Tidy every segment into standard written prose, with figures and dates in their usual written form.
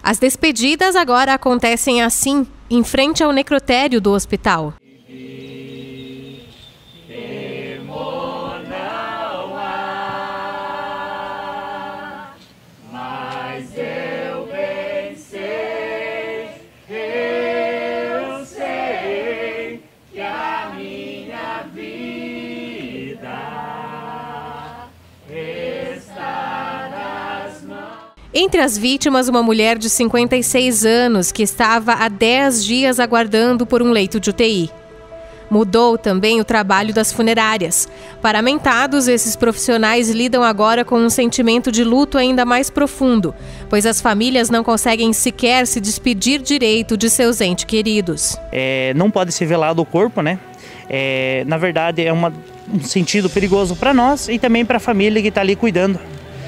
As despedidas agora acontecem assim, em frente ao necrotério do hospital. Entre as vítimas, uma mulher de 56 anos que estava há 10 dias aguardando por um leito de UTI. Mudou também o trabalho das funerárias. Paramentados, esses profissionais lidam agora com um sentimento de luto ainda mais profundo, pois as famílias não conseguem sequer se despedir direito de seus entes queridos. Não pode ser velado o corpo, né? Na verdade, é um sentido perigoso para nós e também para a família que está ali cuidando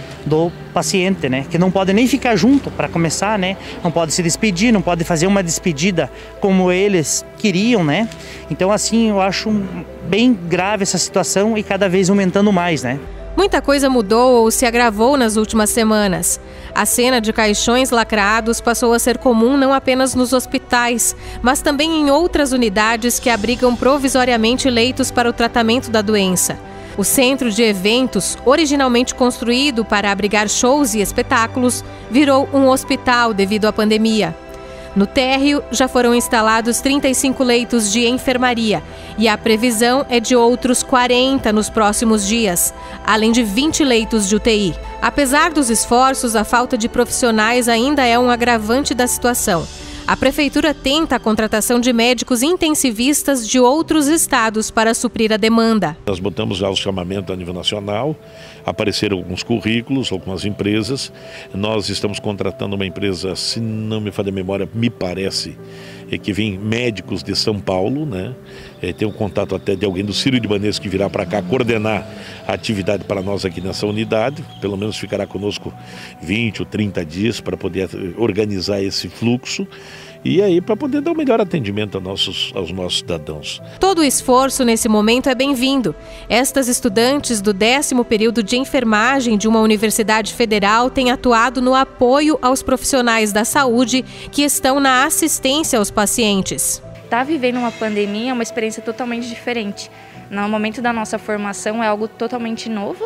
do paciente, né? Que não pode nem ficar junto para começar, né? Não pode se despedir, não pode fazer uma despedida como eles queriam, né? Então, assim, eu acho bem grave essa situação e cada vez aumentando mais, né? Muita coisa mudou ou se agravou nas últimas semanas. A cena de caixões lacrados passou a ser comum não apenas nos hospitais, mas também em outras unidades que abrigam provisoriamente leitos para o tratamento da doença. O centro de eventos, originalmente construído para abrigar shows e espetáculos, virou um hospital devido à pandemia. No térreo, já foram instalados 35 leitos de enfermaria e a previsão é de outros 40 nos próximos dias, além de 20 leitos de UTI. Apesar dos esforços, a falta de profissionais ainda é um agravante da situação. A Prefeitura tenta a contratação de médicos intensivistas de outros estados para suprir a demanda. Nós botamos já o chamamento a nível nacional, apareceram alguns currículos, algumas empresas. Nós estamos contratando uma empresa, se não me falha a memória, me parece, que vem médicos de São Paulo, né? Tem um contato até de alguém do Sírio-Libanês que virá para cá coordenar a atividade para nós aqui nessa unidade. Pelo menos ficará conosco 20 ou 30 dias para poder organizar esse fluxo e aí para poder dar o melhor atendimento aos nossos cidadãos. Todo o esforço nesse momento é bem-vindo. Estas estudantes do 10º período de enfermagem de uma universidade federal têm atuado no apoio aos profissionais da saúde que estão na assistência aos pacientes. Estar vivendo uma pandemia é uma experiência totalmente diferente. No momento da nossa formação é algo totalmente novo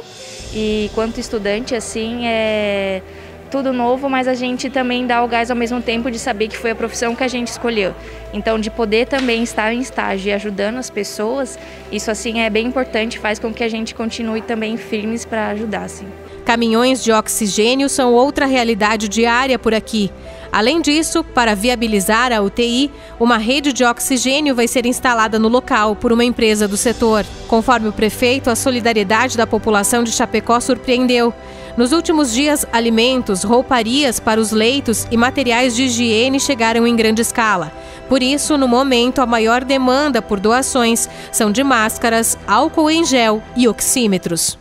e quanto estudante assim é tudo novo, mas a gente também dá o gás ao mesmo tempo de saber que foi a profissão que a gente escolheu. Então, de poder também estar em estágio e ajudando as pessoas, isso assim é bem importante, faz com que a gente continue também firmes para ajudar, assim. Caminhões de oxigênio são outra realidade diária por aqui. Além disso, para viabilizar a UTI, uma rede de oxigênio vai ser instalada no local por uma empresa do setor. Conforme o prefeito, a solidariedade da população de Chapecó surpreendeu. Nos últimos dias, alimentos, rouparias para os leitos e materiais de higiene chegaram em grande escala. Por isso, no momento, a maior demanda por doações são de máscaras, álcool em gel e oxímetros.